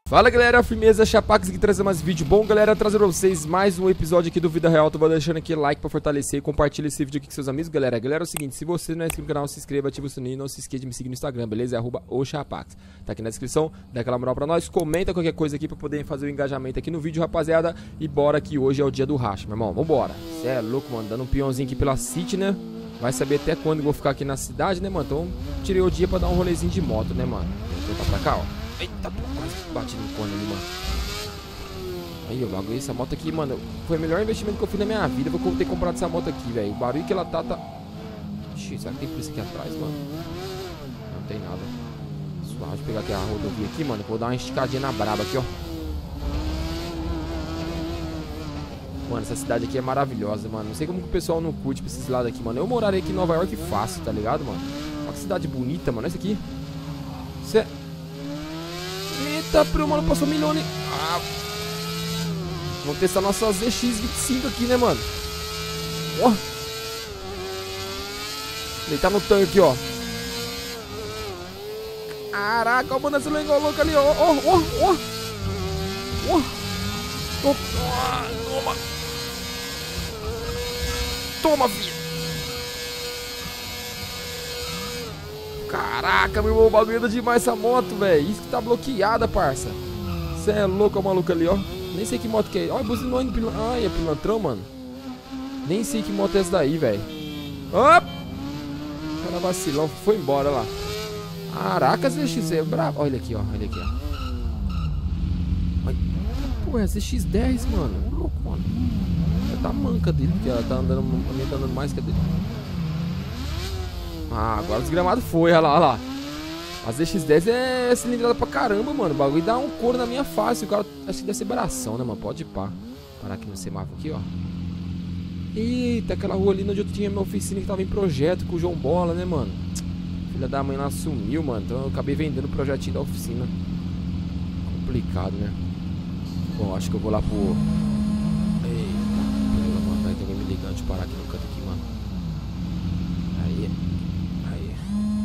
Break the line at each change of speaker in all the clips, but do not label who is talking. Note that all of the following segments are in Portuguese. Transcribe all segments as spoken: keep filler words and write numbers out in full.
Fala galera, firmeza, Chapax aqui trazendo mais vídeo bom, galera, trazendo pra vocês mais um episódio aqui do Vida Real. Tô deixando aqui like pra fortalecer e compartilha esse vídeo aqui com seus amigos, galera. Galera, é o seguinte, se você não é inscrito no canal, se inscreva, ativa o sininho e não se esqueça de me seguir no Instagram, beleza? É arroba o Chapax. Tá aqui na descrição, dá aquela moral pra nós, comenta qualquer coisa aqui pra poder fazer o engajamento aqui no vídeo, rapaziada. E bora que hoje é o dia do racha, meu irmão, vambora. Cê é louco, mano, dando um peãozinho aqui pela City, né? Vai saber até quando eu vou ficar aqui na cidade, né, mano? Então tirei o dia pra dar um rolezinho de moto, né, mano? Vou voltar pra cá, ó. Eita, quase bati no cone ali, mano. Aí, o bagulho, essa moto aqui, mano, foi o melhor investimento que eu fiz na minha vida. Vou ter comprado essa moto aqui, velho. O barulho que ela tá, tá... Ixi, será que tem polícia aqui atrás, mano? Não tem nada. Suave, pegar aqui a rodovia aqui, mano. Vou dar uma esticadinha na braba aqui, ó. Mano, essa cidade aqui é maravilhosa, mano. Não sei como que o pessoal não curte pra esses lados aqui, mano. Eu moraria aqui em Nova York fácil, tá ligado, mano? Olha que cidade bonita, mano. Olha isso aqui. Isso é... Eita, pro mano, passou milhões. Ah... Vamos testar nossa Z X vinte e cinco aqui, né, mano? Ó. Deitar no tanque, ó. Caraca, o mano, esse lengo louco ali, ó. Ó, ó, ó. Ó. Toma. Toma, filho. Caraca, meu irmão, o bagulho anda demais essa moto, velho. Isso que tá bloqueada, parça. Você é louco, o maluco ali, ó. Nem sei que moto que é. Olha, buzinou indo pilan... Ai, é pilantrão, mano. Nem sei que moto é essa daí, velho. Opa! Cara vacilão, foi embora lá. Caraca, Z X é brabo. Olha aqui, ó. Olha aqui, ó. Ai, pô, é Z X dez, mano. Louco, mano. É da manca dele, porque ela tá andando, tá andando mais que a dele. Ah, agora o desgramado foi. Olha lá, olha lá. A Z X dez é cilindrada pra caramba, mano. O bagulho dá um couro na minha face. O cara, acho que deve ser bração, né, mano? Pode ir pá. Parar aqui no semáforo aqui, ó. Eita, aquela rua ali onde eu tinha minha oficina que tava em projeto com o João Bola, né, mano? Filha da mãe lá sumiu, mano. Então eu acabei vendendo o projetinho da oficina. Complicado, né? Bom, acho que eu vou lá pro... Eita, mano. Vai ter alguém me ligando. Deixa eu parar aqui no canto aqui, mano. Aí. Aí.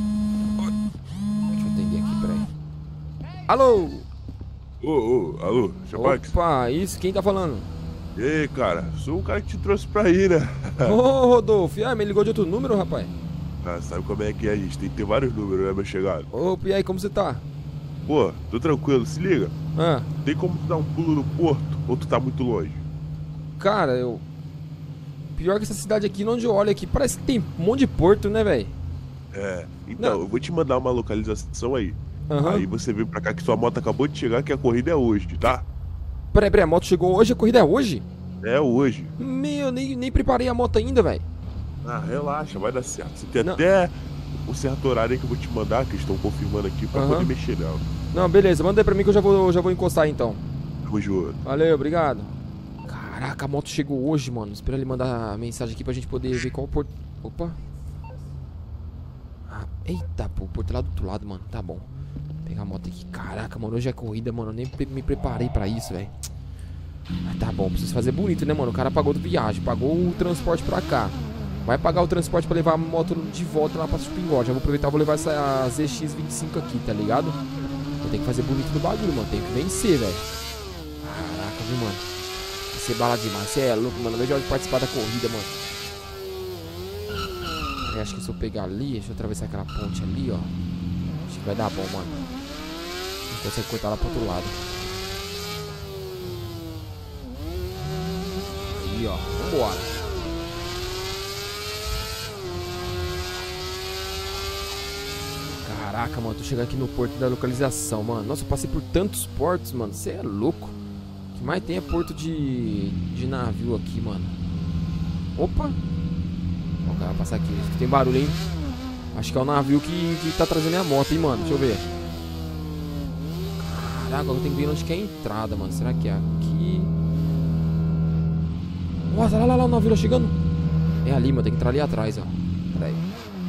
Alô?
Ô, ô, alô, Chapax?
Opa, isso, quem tá falando?
E aí, cara, sou o cara que te trouxe pra aí, né?
Ô, Rodolfo, ah, me ligou de outro número, rapaz?
Ah, sabe como é que é, a gente tem que ter vários números, né, meu chegado?
Opa, e aí, como você tá?
Pô, tô tranquilo, se liga.
Ah.
Tem como tu dar um pulo no porto, ou tu tá muito longe?
Cara, eu... Pior que essa cidade aqui, onde eu olho aqui, parece que tem um monte de porto, né, velho?
É, então, Não. eu vou te mandar uma localização aí.
Uhum.
Aí você vem pra cá que sua moto acabou de chegar, que a corrida é hoje, tá?
Peraí, peraí, a moto chegou hoje, a corrida é hoje?
É hoje.
Meu, nem, nem preparei a moto ainda, velho.
Ah, relaxa, vai dar certo. Você tem
Não.
até o certo horário aí que eu vou te mandar, que estão confirmando aqui, pra uhum. poder mexer nela.
Não, beleza, manda aí pra mim que eu já vou, já vou encostar aí, então.
Tamo junto.
Valeu, obrigado. Caraca, a moto chegou hoje, mano. Espera ele mandar a mensagem aqui pra gente poder ver qual porto... Opa. Ah, eita, pô, o porto é lá do outro lado, mano. Tá bom. Pegar a moto aqui. Caraca, mano, hoje é corrida, mano. Eu nem me preparei pra isso, velho. Mas tá bom, preciso fazer bonito, né, mano? O cara pagou do viagem, pagou o transporte pra cá. Vai pagar o transporte pra levar a moto de volta lá pra Chupingó. Já vou aproveitar e vou levar essa Z X vinte e cinco aqui, tá ligado? Eu tenho que fazer bonito no bagulho, mano. Tem que vencer, velho. Caraca, viu, mano? Vai ser bala demais. Você é louco, mano. Eu vejo a hora de participar da corrida, mano. Eu acho que se eu pegar ali, deixa eu atravessar aquela ponte ali, ó. Acho que vai dar bom, mano. Então você cortar lá pro outro lado. Aí, ó. Vambora. Caraca, mano. Tô chegando aqui no porto da localização, mano. Nossa, eu passei por tantos portos, mano. Você é louco. O que mais tem é porto de, de navio aqui, mano. Opa. Ó, o cara vai passar aqui. Acho que tem barulho, hein? Acho que é o navio que, que tá trazendo a moto, hein, mano. Deixa eu ver. Caraca, eu tenho que ver onde que é a entrada, mano. Será que é aqui? Nossa, lá, lá, lá, o navio chegando. É ali, mano. Tem que entrar ali atrás, ó. Pera aí.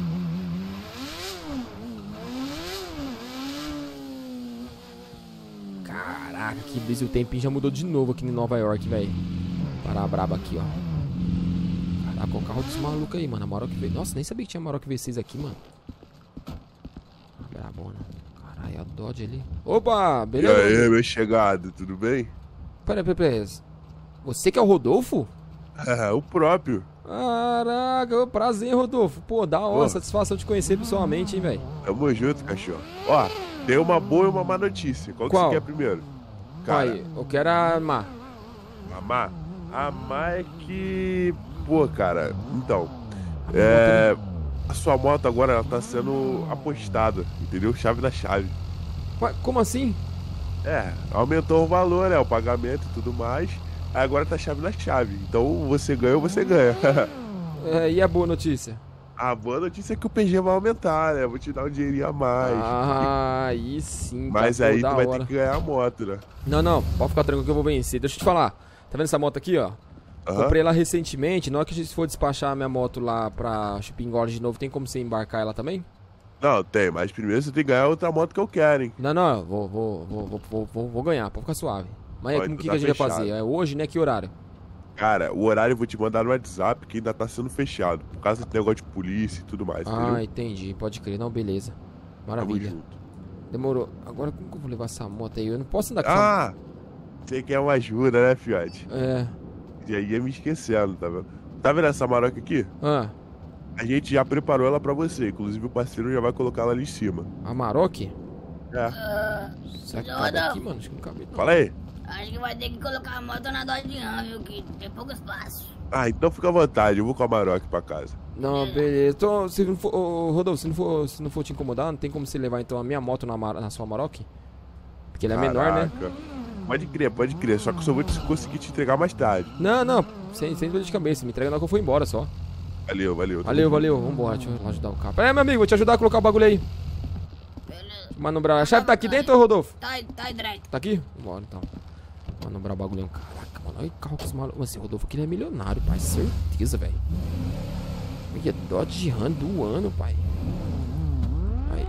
Caraca, que brisa. O tempinho já mudou de novo aqui em Nova York, velho. Parar braba aqui, ó. Caraca, o carro dos malucos aí, mano. A Maroc V... Nossa, nem sabia que tinha Maroc V seis aqui, mano. Brabona. Aí, ó, Dodge ali. Opa,
E
beleza?
aí, meu chegado, tudo bem?
Peraí, peraí, peraí. Você que é o Rodolfo?
o próprio.
Caraca, prazer, Rodolfo. Pô, da hora,
Pô.
satisfação de conhecer pessoalmente, hein, velho.
Tamo junto, cachorro. Ó, tem uma boa e uma má notícia. Qual,
Qual?
que você quer primeiro? Cara,
Aí, eu quero a Má.
a má? A má é que... Pô, cara, então... É... A sua moto agora, ela tá sendo apostada, entendeu? Chave da chave.
Ué, como assim?
É, aumentou o valor, né? O pagamento e tudo mais. Aí agora tá chave na chave. Então você ganha ou você ganha.
É, e a boa notícia?
A boa notícia é que o P G vai aumentar, né? Vou te dar um dinheirinho a mais.
Ah, aí sim.
Mas
tá, pô,
aí
da
tu vai
hora.
ter que ganhar a moto, né?
Não, não, pode ficar tranquilo que eu vou vencer. Deixa eu te falar. Tá vendo essa moto aqui, ó?
Aham.
Comprei ela recentemente. Na hora que a gente for despachar a minha moto lá pra Shopping Gorge de novo, tem como você embarcar ela também?
Não, tem, mas primeiro você tem que ganhar outra moto que eu quero, hein?
Não, não, eu vou, vou, vou, vou, vou, vou, vou ganhar, pode ficar suave. Mas
Ó,
o que,
então
que
tá
a gente vai
fechado.
fazer? É hoje, né? Que horário?
Cara, o horário eu vou te mandar no WhatsApp que ainda tá sendo fechado. Por causa do negócio de polícia e tudo mais,
Ah,
entendeu?
entendi, pode crer. Não, beleza.
Tamo
Maravilha.
junto.
Demorou. Agora como que eu vou levar essa moto aí? Eu não posso andar com essa...
Ah! Você quer uma ajuda, né, fiote?
É...
Já ia me esquecendo, tá vendo? Tá vendo essa maroca aqui?
Ah,
A gente já preparou ela pra você. Inclusive o parceiro já vai colocar ela ali em cima.
a Maroc?
É.
Será que
Não,
cabe
não.
aqui, mano? Acho que não cabe não.
Fala aí.
Acho que vai ter que colocar a moto na Dodge Ram, viu? Que tem pouco espaço.
Ah, então fica à vontade. Eu vou com a maroca pra casa.
Não, beleza. Então, se não for... Ô, Rodolfo, se não for, se não for te incomodar, não tem como você levar então a minha moto na, Mar- na sua Maroc? Porque ela é menor, né?
Caraca. Pode crer, pode crer. Só que eu só vou te- conseguir te entregar mais tarde.
Não, não. Sem, sem dor de cabeça. Me entrega na hora que eu for embora só.
Valeu, valeu.
Valeu, valeu. Vambora, deixa eu ajudar o cara. Pera aí, meu amigo, vou te ajudar a colocar o bagulho aí.
Beleza.
Manobrar. A chave tá aqui dentro, ô, Rodolfo?
Tá, aí- tá aí direito.
Tá aqui? Vambora então. Manobrar o bagulho. Caraca, mano. Olha o carro com esse maluco. Esse Rodolfo aqui ele é milionário, pai. Certeza, velho. Olha, Dodge Ram do ano, pai. Aí.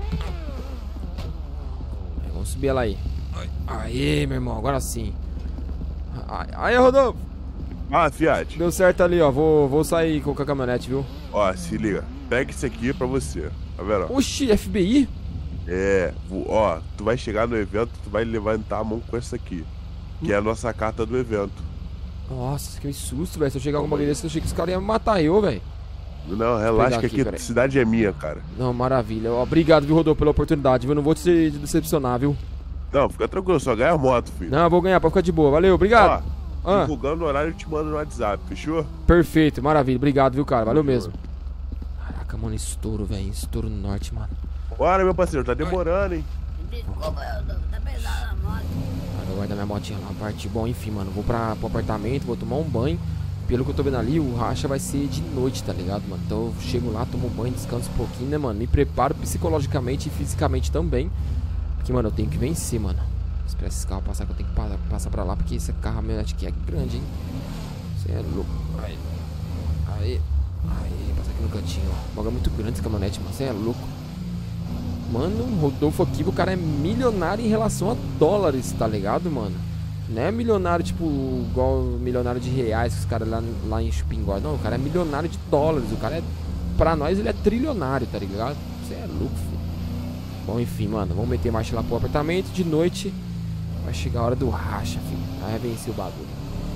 Aí, vamos subir ela aí. Aê, meu irmão, agora sim. Aí, aí, Rodolfo.
Ah, Fiat.
Deu certo ali, ó. Vou, vou sair com a caminhonete, viu?
Ó, se liga. Pega isso aqui pra você. Tá vendo? ó?
Oxi, F B I?
É, vo- ó, tu vai chegar no evento, tu vai levantar a mão com essa aqui. Que é a nossa carta do evento.
Nossa, que susto, velho. Se eu chegar com um bagulho desse, eu achei que os caras iam matar eu, velho.
Não, relaxa
pegar
que
aqui,
aqui
peraí.
a cidade é minha, cara.
Não, maravilha. Ó, obrigado, viu, Rodolfo, pela oportunidade, viu? Não vou te decepcionar, viu?
Não, fica tranquilo, só ganha a moto, filho.
Não, eu vou ganhar, pode ficar de boa. Valeu, obrigado.
Ó,
Ah,
divulgando o horário eu te mando no WhatsApp, fechou?
perfeito, maravilha. Obrigado, viu, cara? Valeu
Tamo
mesmo. Caraca, mano, estouro, velho. Estouro no norte, mano.
Bora, meu parceiro, tá demorando, hein?
Desculpa, Rodolfo, tá pesada a moto.
Ah, vou guardar minha motinha lá, partir. Bom, enfim, mano, vou pra, pro apartamento, vou tomar um banho. Pelo que eu tô vendo ali, o racha vai ser de noite, tá ligado, mano? Então eu chego lá, tomo um banho, descanso um pouquinho, né, mano? Me preparo psicologicamente e fisicamente também. Porque, mano, eu tenho que vencer, mano. Esperar esses carros passar, que eu tenho que pa- passar pra lá, porque esse carro, a caminhonete aqui é grande, hein? Você é louco. Aí, aí, aí, passa aqui no cantinho, ó. O bagulho é muito grande esse caminhonete, mano. Você é louco. Mano, o Rodolfo aqui, o cara é milionário em relação a dólares, tá ligado, mano? Não é milionário, tipo, igual milionário de reais que os caras lá, lá em Spingor. Não, o cara é milionário de dólares. O cara é, pra nós, ele é trilionário, tá ligado? Você é louco, filho. Bom, enfim, mano, vamos meter marcha lá pro apartamento. De noite vai chegar a hora do racha, filho. Aí vai vencer o bagulho.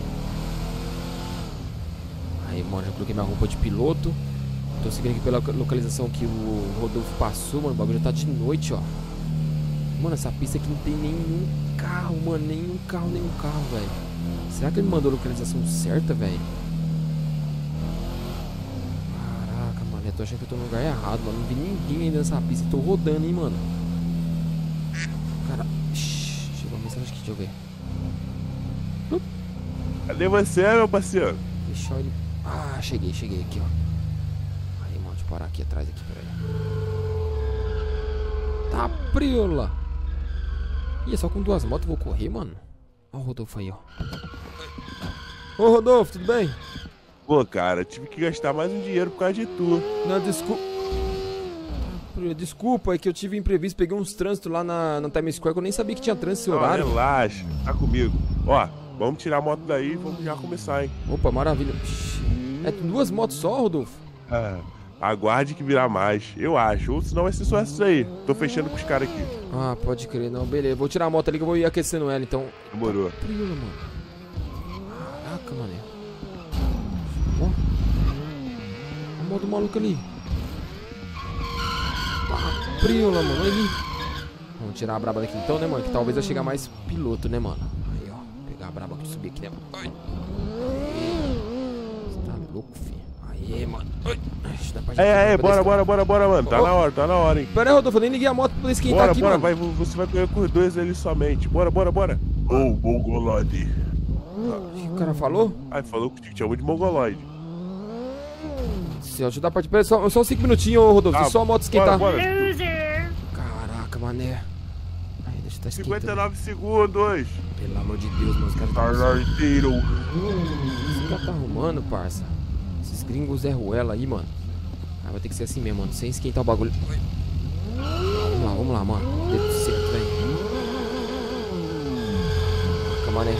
Aí, mano, já coloquei minha roupa de piloto. Tô seguindo aqui pela localização que o Rodolfo passou, mano. O bagulho já tá de noite, ó. Mano, essa pista aqui não tem nenhum carro, mano. Nenhum carro, nenhum carro, velho. Será que ele mandou a localização certa, velho? Caraca, mano. Eu tô achando que eu tô no lugar errado, mano. Não vi ninguém ainda nessa pista. Tô rodando, hein, mano. Cara, Shhh, chegou uma mensagem aqui, deixa eu ver.
Cadê você, meu parceiro?
Deixa ele. Ah, cheguei, cheguei aqui, ó. Aí, mano, deixa eu parar aqui atrás aqui, peraí. Tá, priola. Ih, é só com duas motos eu vou correr, mano. Ó o Rodolfo aí, ó. Ô, Rodolfo, tudo bem?
Pô, cara, tive que gastar mais um dinheiro por causa de tu.
Não, desculpa. Desculpa, é que eu tive imprevisto, peguei uns trânsitos lá na, na Times Square que eu nem sabia que tinha trânsito esse
Não,
horário.
relaxa, tá comigo. Ó, vamos tirar a moto daí e vamos já começar, hein?
Opa, maravilha. Psh, é duas motos só, Rodolfo?
Ah, Aguarde que virá mais, eu acho. Ou senão vai ser só isso aí. Tô fechando com os caras aqui.
Ah, pode crer. Não, beleza. Vou tirar a moto ali que eu vou ir aquecendo ela, então.
Demorou.
Tá frio, mano. Caraca, mané. Ó. A moto do maluco ali. Tá frio, mano. Olha ali. Vamos tirar a braba daqui então, né, mano? Que talvez vai chegar mais piloto, né, mano? Aí, ó. Pegar a braba aqui e subir aqui, né, mano? Ai. Você tá louco, filho? Aí, mano. Ai. Dá pra
É, é, bora, bora, bora, bora, mano. Tá
oh.
na hora, tá na hora, hein.
Pera aí, Rodolfo, eu nem liguei a moto pra poder esquentar
bora,
aqui,
bora,
mano.
vai, você vai pegar com os dois ali somente. Bora, bora, bora. Ô, oh, mongoloide.
O que o cara falou?
Ai, falou que te chamou de mongoloide.
Se eu ajudar a partir. Pera aí, só, só cinco minutinhos, ô, Rodolfo.
Ah,
só a moto esquentar.
Bora, bora.
Loser!
Caraca, mané. Aí, deixa eu tá esquentando.
cinquenta e nove segundos.
Pelo amor de Deus, meus caras.
Tarlarteiro.
Esse cara tá arrumando, parça. Esses gringos Zé Ruela aí, mano. Ah, vai ter que ser assim mesmo, mano. Sem esquentar o bagulho. Vamos lá, vamos lá, mano. Deu tudo certo, velho. Caraca, mané.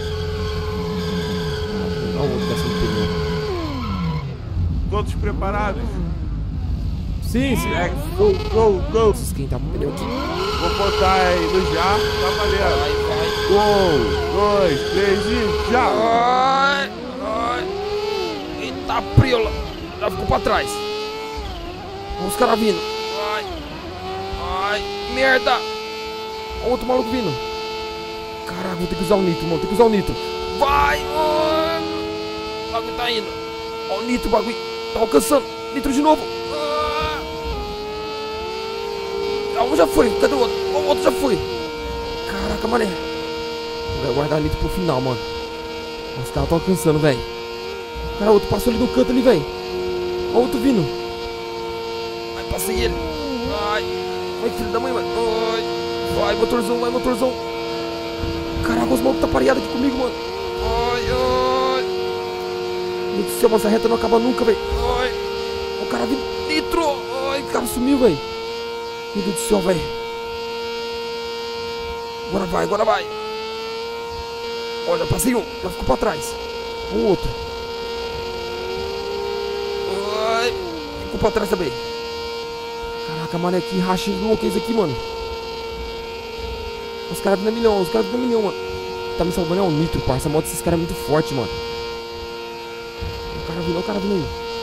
Olha o outro descendo o pneu.
Todos preparados?
Sim, sim.
É, go, go, go.
Preciso esquentar o pneu aqui.
Vou botar aí no já. Tá valendo.
Vai, vai.
Um, dois, três e já.
Ai, ai. Eita, priola. Já ficou pra trás. Olha os caras vindo. Ai. Ai, merda. Olha outro maluco vindo. Caraca, vou ter que usar o nitro, mano. Tem que usar o nitro. Vai, mano. O bagulho tá indo. Olha o nitro, o bagulho tá alcançando. Nitro de novo. Ah, um já foi. Cadê o outro? O outro já foi. Caraca, mané. Vai guardar nitro pro final, mano. Os caras estão alcançando, velho. Cara, o outro passou ali no canto ali, velho. Olha o outro vindo. Ai, passei ele. Ai. Vai, filho da mãe, mano. Ai. Vai, motorzão, vai, motorzão. Caraca, os malucos tá pareado aqui comigo, mano. Ai, ai. Meu Deus do céu, essa reta não acaba nunca, velho. Ai. O cara vindo. Nitro. Ai, o cara sumiu, velho. Meu Deus do céu, velho. Agora vai, agora vai. Olha, passei um. Já ficou pra trás. O outro. Ai. Ficou pra trás também. Caraca, mano, que racha louco é esse aqui, mano. Os caras vindo a milhão, os caras vindo a milhão, mano. Tá me salvando é o nitro, parça. A moto desses caras é muito forte, mano. O cara vindo, o cara vindo aí.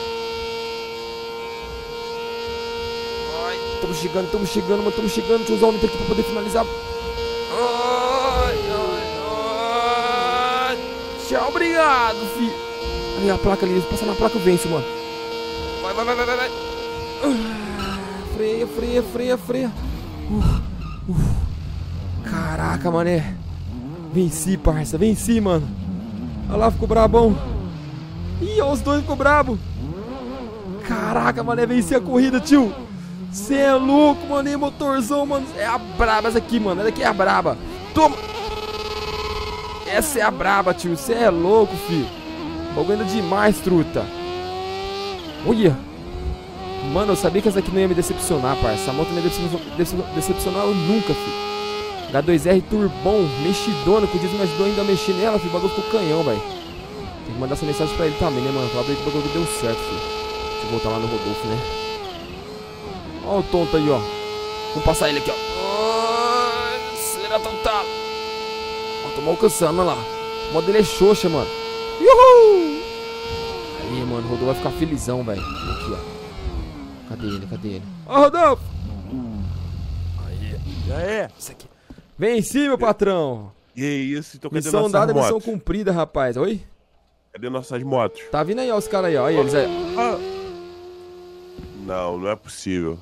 Ai, tamo chegando, tamo chegando, mano. Tamo chegando. Deixa eu usar o nitro aqui pra poder finalizar. Ai, ai, ai. Tchau, obrigado, fi. Aí a placa ali, se passar na placa eu venço, mano. Vai, vai, vai, vai, vai, vai. Freia, freia, freia, freia. Uh, uh. Caraca, mané. Venci, parça, venci, mano. Olha lá, ficou brabão. Ih, ó, os dois ficou brabo. Caraca, mané, venci a corrida, tio. Cê é louco, mano, e motorzão, mano. É a braba essa aqui, mano. Essa aqui é a braba. Toma. Essa é a braba, tio. Cê é louco, filho. Bagulho demais, truta. Olha. Mano, eu sabia que essa aqui não ia me decepcionar, parça. Essa moto não ia decepcionar, decepcionar eu nunca, filho. H dois R turbão, mexidona, que o Diesel me ajudou ainda a mexer nela, filho. O bagulho ficou canhão, velho. Tem que mandar essa mensagem pra ele também, né, mano? Falar pra ele que o bagulho deu certo, filho. Deixa eu voltar lá no Rodolfo, né? Ó o tonto aí, ó. Vamos passar ele aqui, ó. Oh, acelera total. Ó, tamo alcançando, olha lá. O modo dele é xoxa, mano. Uhul! Aí, mano, o Rodolfo vai ficar felizão, velho. Aqui, ó. Cadê ele? Cadê ele? Ó, Rodolfo! Aí.
Já é.
Isso aqui. Venci, meu patrão.
E é isso, então cadê
Missão
nossas
dada, missão
motos?
cumprida, rapaz. Oi?
Cadê nossas motos?
Tá vindo aí, ó, os caras aí, ó. Olha eles aí.
Ah. Não, não é possível.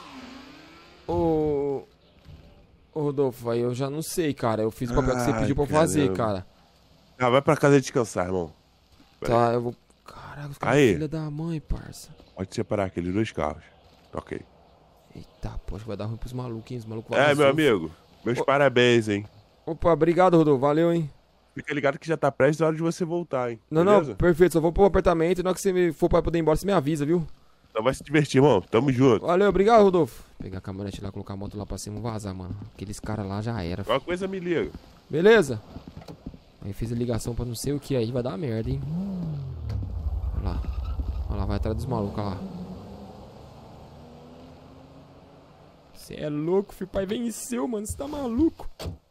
Ô... Ô, Rodolfo, aí eu já não sei, cara. Eu fiz o papel que você
Ai,
pediu pra eu fazer,
caramba.
cara.
Ah, vai pra casa descansar, irmão.
Tá, eu vou... Caraca, os caras
Aí.
filha da mãe, parça.
Pode separar aqueles dois carros. Ok.
Eita, pô, acho que vai dar ruim pros malucos, hein? Os malucos vão
É,
avançar.
meu amigo. Meus
Ô.
parabéns, hein.
Opa, obrigado, Rodolfo. Valeu, hein?
Fica ligado que já tá prestes a hora de você voltar, hein.
Não,
Beleza?
não, perfeito. Só vou pro apartamento e na hora que você me for pra poder ir embora, você me avisa, viu?
Então vai se divertir, irmão. Tamo junto.
Valeu, obrigado, Rodolfo. Pegar a caminhonete lá, colocar a moto lá pra cima e vazar, mano. Aqueles caras lá já era.
Qualquer coisa me liga.
Beleza? Aí fiz a ligação pra não sei o que aí, vai dar merda, hein? Olha lá. Olha lá, vai atrás dos malucos, olha lá. Você é louco, filho. O pai venceu, mano. Você tá maluco.